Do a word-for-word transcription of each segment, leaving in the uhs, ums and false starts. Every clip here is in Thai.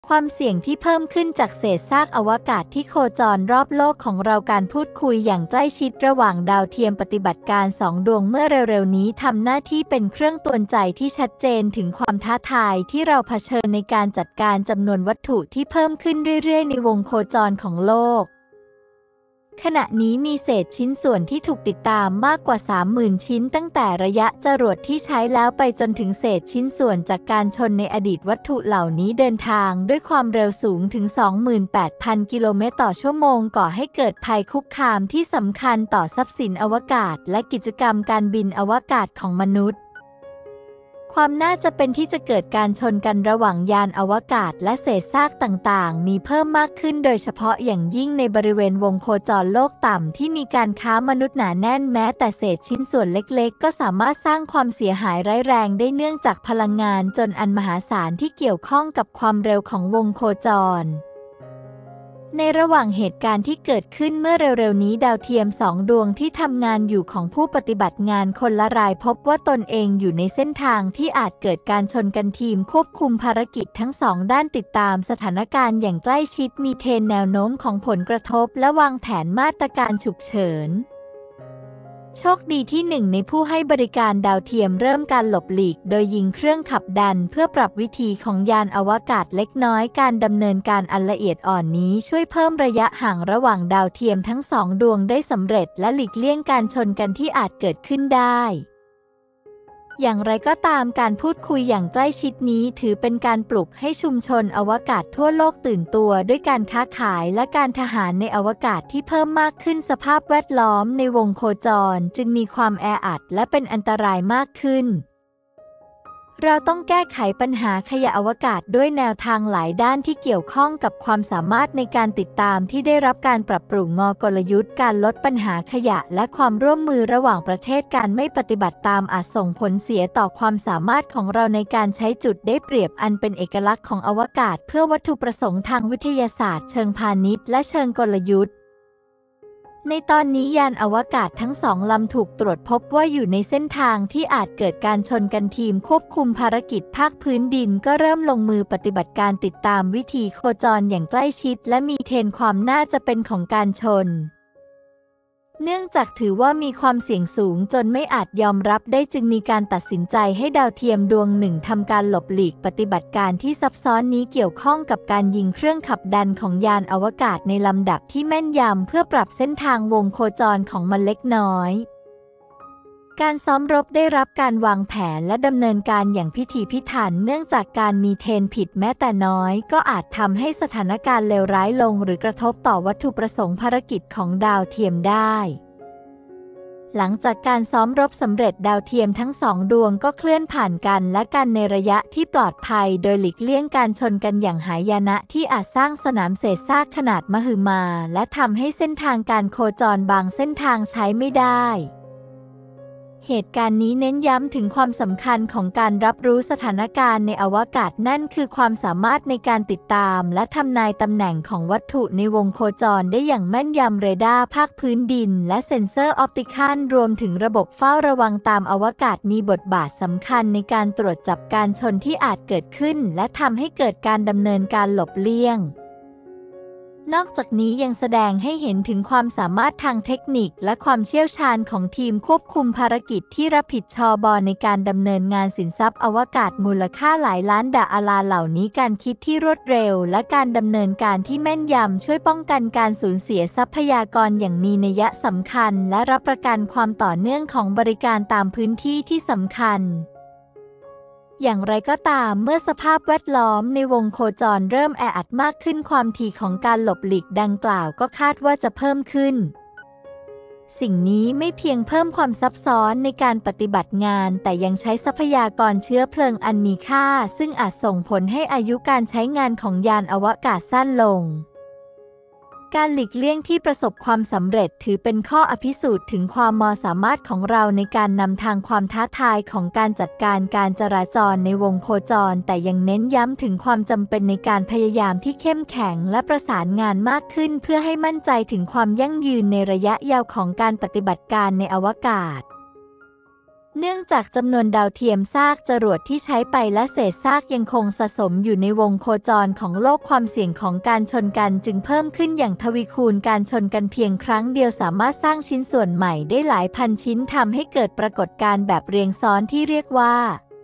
ความเสี่ยงที่เพิ่มขึ้นจากเศษซากอวกาศที่โคจรรอบโลกของเราการพูดคุยอย่างใกล้ชิดระหว่างดาวเทียมปฏิบัติการสองดวงเมื่อเร็วๆนี้ทำหน้าที่เป็นเครื่องเตือนใจที่ชัดเจนถึงความท้าทายที่เราเผชิญในการจัดการจำนวนวัตถุที่เพิ่มขึ้นเรื่อยๆในวงโคจรของโลกขณะนี้มีเศษชิ้นส่วนที่ถูกติดตามมากกว่า สามหมื่น ชิ้นตั้งแต่ระยะจรวดที่ใช้แล้วไปจนถึงเศษชิ้นส่วนจากการชนในอดีตวัตถุเหล่านี้เดินทางด้วยความเร็วสูงถึง สองหมื่นแปดพัน กิโลเมตรต่อชั่วโมงก่อให้เกิดภัยคุกคามที่สำคัญต่อทรัพย์สินอวกาศและกิจกรรมการบินอวกาศของมนุษย์ความน่าจะเป็นที่จะเกิดการชนกันระหว่างยานอวกาศและเศษซากต่างๆมีเพิ่มมากขึ้นโดยเฉพาะอย่างยิ่งในบริเวณวงโคจรโลกต่ำที่มีการค้ามนุษย์หนาแน่นแม้แต่เศษชิ้นส่วนเล็กๆก็สามารถสร้างความเสียหายร้ายแรงได้เนื่องจากพลังงานจนอันมหาศาลที่เกี่ยวข้องกับความเร็วของวงโคจรในระหว่างเหตุการณ์ที่เกิดขึ้นเมื่อเร็วๆนี้ดาวเทียมสองดวงที่ทำงานอยู่ของผู้ปฏิบัติงานคนละรายพบว่าตนเองอยู่ในเส้นทางที่อาจเกิดการชนกันทีมควบคุมภารกิจทั้งสองด้านติดตามสถานการณ์อย่างใกล้ชิดมีเทรนแนวโน้มของผลกระทบและวางแผนมาตรการฉุกเฉินโชคดีที่หนึ่งในผู้ให้บริการดาวเทียมเริ่มการหลบหลีกโดยยิงเครื่องขับดันเพื่อปรับวิธีของยานอวกาศเล็กน้อยการดำเนินการอันละเอียดอ่อนนี้ช่วยเพิ่มระยะห่างระหว่างดาวเทียมทั้งสองดวงได้สำเร็จและหลีกเลี่ยงการชนกันที่อาจเกิดขึ้นได้อย่างไรก็ตามการพูดคุยอย่างใกล้ชิดนี้ถือเป็นการปลุกให้ชุมชนอวกาศทั่วโลกตื่นตัวด้วยการค้าขายและการทหารในอวกาศที่เพิ่มมากขึ้นสภาพแวดล้อมในวงโคจรจึงมีความแออัดและเป็นอันตรายมากขึ้นเราต้องแก้ไขปัญหาขยะอวกาศด้วยแนวทางหลายด้านที่เกี่ยวข้องกับความสามารถในการติดตามที่ได้รับการปรับปรุงงอกลยุทธ์การลดปัญหาขยะและความร่วมมือระหว่างประเทศการไม่ปฏิบัติตามอาจส่งผลเสียต่อความสามารถของเราในการใช้จุดได้เปรียบอันเป็นเอกลักษณ์ของอวกาศเพื่อวัตถุประสงค์ทางวิทยาศาสตร์เชิงพาณิชย์และเชิงกลยุทธ์ในตอนนี้ยานอวกาศทั้งสองลำถูกตรวจพบว่าอยู่ในเส้นทางที่อาจเกิดการชนกันทีมควบคุมภารกิจภาคพื้นดินก็เริ่มลงมือปฏิบัติการติดตามวิธีโคจรอย่างใกล้ชิดและมีเทรนความน่าจะเป็นของการชนเนื่องจากถือว่ามีความเสี่ยงสูงจนไม่อาจยอมรับได้จึงมีการตัดสินใจให้ดาวเทียมดวงหนึ่งทำการหลบหลีกปฏิบัติการที่ซับซ้อนนี้เกี่ยวข้องกับการยิงเครื่องขับดันของยานอวกาศในลำดับที่แม่นยำเพื่อปรับเส้นทางวงโคจรของมันเล็กน้อยการซ้อมรบได้รับการวางแผนและดำเนินการอย่างพิถีพิถันเนื่องจากการมีเทรนผิดแม้แต่น้อยก็อาจทำให้สถานการณ์เลวร้ายลงหรือกระทบต่อวัตถุประสงค์ภารกิจของดาวเทียมได้หลังจากการซ้อมรบสำเร็จดาวเทียมทั้งสองดวงก็เคลื่อนผ่านกันและกันในระยะที่ปลอดภัยโดยหลีกเลี่ยงการชนกันอย่างหายนะที่อาจสร้างสนามเศษซากขนาดมหึมาและทำให้เส้นทางการโคจรบางเส้นทางใช้ไม่ได้เหตุการณ์นี้เน้นย้ำถึงความสำคัญของการรับรู้สถานการณ์ในอวกาศนั่นคือความสามารถในการติดตามและทำนายตำแหน่งของวัตถุในวงโคจรได้อย่างแม่นยำเรดาร์ภาคพื้นดินและเซ็นเซอร์ออปติคัลรวมถึงระบบเฝ้าระวังตามอวกาศมีบทบาทสำคัญในการตรวจจับการชนที่อาจเกิดขึ้นและทำให้เกิดการดำเนินการหลบเลี่ยงนอกจากนี้ยังแสดงให้เห็นถึงความสามารถทางเทคนิคและความเชี่ยวชาญของทีมควบคุมภารกิจที่รับผิดชอบในการดำเนินงานสินทรัพย์อวกาศมูลค่าหลายล้านดอลลาร์เหล่านี้การคิดที่รวดเร็วและการดำเนินการที่แม่นยำช่วยป้องกันการสูญเสียทรัพยากรอย่างมีนัยสำคัญและรับประกันความต่อเนื่องของบริการตามพื้นที่ที่สำคัญอย่างไรก็ตามเมื่อสภาพแวดล้อมในวงโคจรเริ่มแออัดมากขึ้นความถี่ของการหลบหลีกดังกล่าวก็คาดว่าจะเพิ่มขึ้นสิ่งนี้ไม่เพียงเพิ่มความซับซ้อนในการปฏิบัติงานแต่ยังใช้ทรัพยากรเชื้อเพลิงอันมีค่าซึ่งอาจส่งผลให้อายุการใช้งานของยานอวกาศสั้นลงการหลีกเลี่ยงที่ประสบความสำเร็จถือเป็นข้ออภิสูจน์ถึงความมสามารถของเราในการนำทางความท้าทายของการจัดการการจราจรในวงโคจรแต่ยังเน้นย้ำถึงความจำเป็นในการพยายามที่เข้มแข็งและประสานงานมากขึ้นเพื่อให้มั่นใจถึงความยั่งยืนในระยะยาวของการปฏิบัติการในอวกาศเนื่องจากจำนวนดาวเทียมซากจรวดที่ใช้ไปและเศษซากยังคงสะสมอยู่ในวงโคจรของโลกความเสี่ยงของการชนกันจึงเพิ่มขึ้นอย่างทวีคูณการชนกันเพียงครั้งเดียวสามารถสร้างชิ้นส่วนใหม่ได้หลายพันชิ้นทำให้เกิดปรากฏการณ์แบบเรียงซ้อนที่เรียกว่า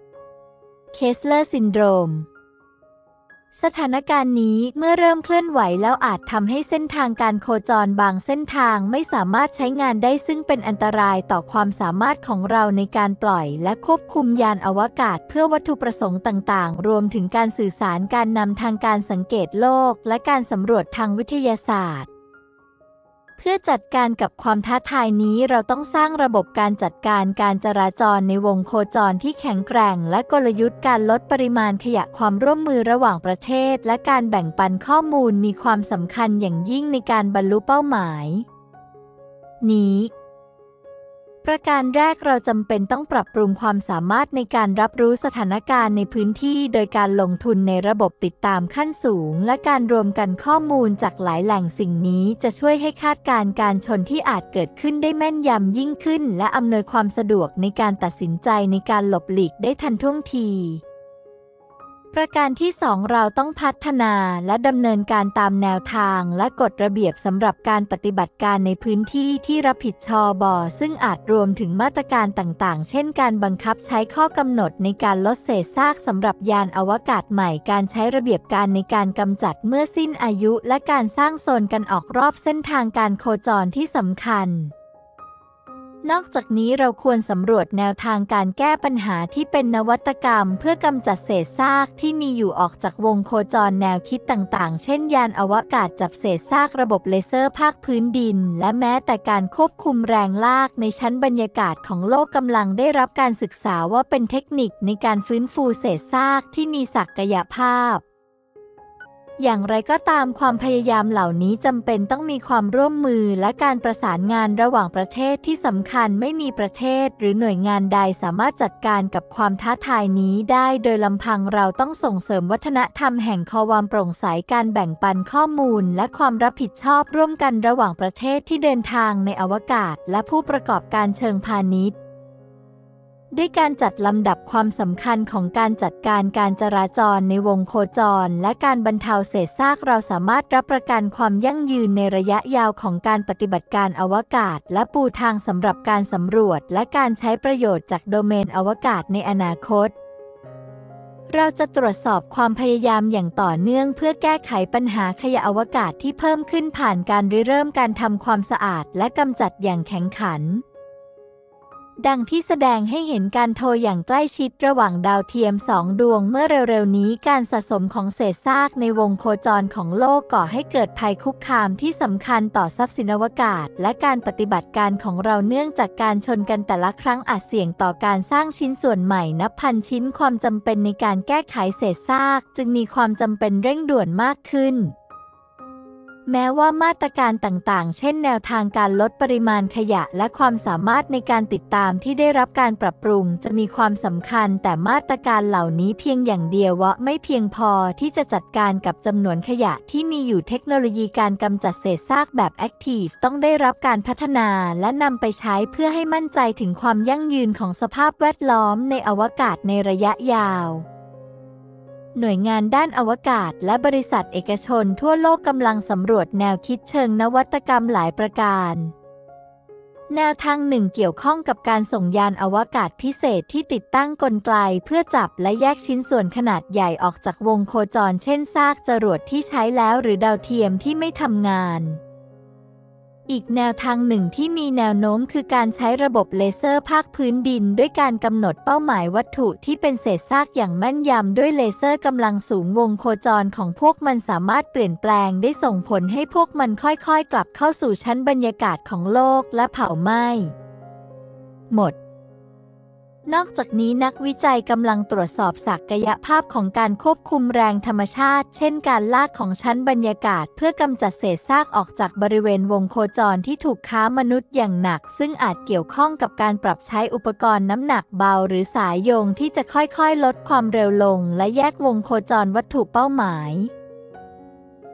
Kessler Syndromeสถานการณ์นี้เมื่อเริ่มเคลื่อนไหวแล้วอาจทำให้เส้นทางการโคจรบางเส้นทางไม่สามารถใช้งานได้ซึ่งเป็นอันตรายต่อความสามารถของเราในการปล่อยและควบคุมยานอวกาศเพื่อวัตถุประสงค์ต่างๆรวมถึงการสื่อสารการนำทางการสังเกตโลกและการสำรวจทางวิทยาศาสตร์เพื่อจัดการกับความท้าทายนี้เราต้องสร้างระบบการจัดการการจราจรในวงโคจรที่แข็งแกร่งและกลยุทธ์การลดปริมาณขยะความร่วมมือระหว่างประเทศและการแบ่งปันข้อมูลมีความสำคัญอย่างยิ่งในการบรรลุเป้าหมายนี้ประการแรกเราจำเป็นต้องปรับปรุงความสามารถในการรับรู้สถานการณ์ในพื้นที่โดยการลงทุนในระบบติดตามขั้นสูงและการรวมกันข้อมูลจากหลายแหล่งสิ่งนี้จะช่วยให้คาดการณ์การชนที่อาจเกิดขึ้นได้แม่นยำยิ่งขึ้นและอำนวยความสะดวกในการตัดสินใจในการหลบหลีกได้ทันท่วงทีประการที่สองเราต้องพัฒนาและดำเนินการตามแนวทางและกฎระเบียบสำหรับการปฏิบัติการในพื้นที่ที่รับผิดชอบซึ่งอาจรวมถึงมาตรการต่างๆเช่นการบังคับใช้ข้อกำหนดในการลดเศษซากสำหรับยานอวกาศใหม่การใช้ระเบียบการในการกำจัดเมื่อสิ้นอายุและการสร้างโซนกันออกรอบเส้นทางการโคจรที่สำคัญนอกจากนี้เราควรสำรวจแนวทางการแก้ปัญหาที่เป็นนวัตกรรมเพื่อกำจัดเศษซากที่มีอยู่ออกจากวงโคจรแนวคิดต่างๆเช่นยานอวกาศจับเศษซากระบบเลเซอร์ภาคพื้นดินและแม้แต่การควบคุมแรงลากในชั้นบรรยากาศของโลกกำลังได้รับการศึกษาว่าเป็นเทคนิคในการฟื้นฟูเศษซากที่มีศักยภาพอย่างไรก็ตามความพยายามเหล่านี้จำเป็นต้องมีความร่วมมือและการประสานงานระหว่างประเทศที่สำคัญไม่มีประเทศหรือหน่วยงานใดสามารถจัดการกับความท้าทายนี้ได้โดยลำพังเราต้องส่งเสริมวัฒนธรรมแห่งความโปร่งใสการแบ่งปันข้อมูลและความรับผิดชอบร่วมกันระหว่างประเทศที่เดินทางในอวกาศและผู้ประกอบการเชิงพาณิชย์ด้วยการจัดลำดับความสำคัญของการจัดการการจราจรในวงโคจรและการบรรเทาเศษซากเราสามารถรับประกันความยั่งยืนในระยะยาวของการปฏิบัติการอวกาศและปูทางสำหรับการสำรวจและการใช้ประโยชน์จากโดเมนอวกาศในอนาคตเราจะตรวจสอบความพยายามอย่างต่อเนื่องเพื่อแก้ไขปัญหาขยะอวกาศที่เพิ่มขึ้นผ่านการริเริ่มการทำความสะอาดและกำจัดอย่างแข็งขันดังที่แสดงให้เห็นการโทรอย่างใกล้ชิดระหว่างดาวเทียมสองดวงเมื่อเร็วๆนี้การสะสมของเศษซากในวงโคจรของโลกก่อให้เกิดภัยคุกคามที่สำคัญต่อทรัพย์สินอวกาศและการปฏิบัติการของเราเนื่องจากการชนกันแต่ละครั้งอาจเสี่ยงต่อการสร้างชิ้นส่วนใหม่นับพันชิ้นความจำเป็นในการแก้ไขเศษซากจึงมีความจำเป็นเร่งด่วนมากขึ้นแม้ว่ามาตรการต่างๆเช่นแนวทางการลดปริมาณขยะและความสามารถในการติดตามที่ได้รับการปรับปรุงจะมีความสำคัญแต่มาตรการเหล่านี้เพียงอย่างเดียวว่าไม่เพียงพอที่จะจัดการกับจำนวนขยะที่มีอยู่เทคโนโลยีการกำจัดเศษซากแบบแอคทีฟต้องได้รับการพัฒนาและนำไปใช้เพื่อให้มั่นใจถึงความยั่งยืนของสภาพแวดล้อมในอวกาศในระยะยาวหน่วยงานด้านอวกาศและบริษัทเอกชนทั่วโลกกำลังสำรวจแนวคิดเชิงนวัตกรรมหลายประการแนวทางหนึ่งเกี่ยวข้องกับการส่งยานอวกาศพิเศษที่ติดตั้งกลไกเพื่อจับและแยกชิ้นส่วนขนาดใหญ่ออกจากวงโคจรเช่นซากจรวดที่ใช้แล้วหรือดาวเทียมที่ไม่ทำงานอีกแนวทางหนึ่งที่มีแนวโน้มคือการใช้ระบบเลเซอร์ภาคพื้นดินด้วยการกำหนดเป้าหมายวัตถุที่เป็นเศษซากอย่างแม่นยำด้วยเลเซอร์กำลังสูงวงโคจรของพวกมันสามารถเปลี่ยนแปลงได้ส่งผลให้พวกมันค่อยๆกลับเข้าสู่ชั้นบรรยากาศของโลกและเผาไหม้หมดนอกจากนี้นักวิจัยกำลังตรวจสอบศักยภาพของการควบคุมแรงธรรมชาติเช่นการลากของชั้นบรรยากาศเพื่อกำจัดเศษซากออกจากบริเวณวงโคจรที่ถูกค้ามนุษย์อย่างหนักซึ่งอาจเกี่ยวข้องกับการปรับใช้อุปกรณ์น้ำหนักเบาหรือสายโยงที่จะค่อยๆลดความเร็วลงและแยกวงโคจรวัตถุเป้าหมาย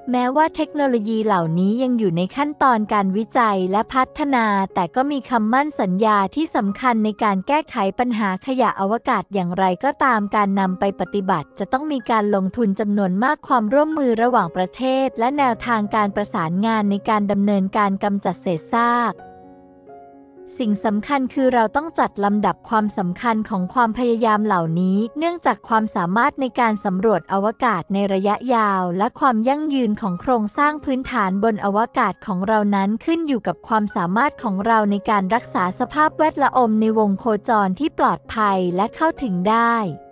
แม้ว่าเทคโนโลยีเหล่านี้ยังอยู่ในขั้นตอนการวิจัยและพัฒนา แต่ก็มีคำมั่นสัญญาที่สำคัญในการแก้ไขปัญหาขยะอวกาศอย่างไรก็ตามการนำไปปฏิบัติจะต้องมีการลงทุนจำนวนมากความร่วมมือระหว่างประเทศและแนวทางการประสานงานในการดำเนินการกำจัดเศษซากสิ่งสำคัญคือเราต้องจัดลำดับความสำคัญของความพยายามเหล่านี้เนื่องจากความสามารถในการสำรวจอวกาศในระยะยาวและความยั่งยืนของโครงสร้างพื้นฐานบนอวกาศของเรานั้นขึ้นอยู่กับความสามารถของเราในการรักษาสภาพแวดล้อมในวงโคจรที่ปลอดภัยและเข้าถึงได้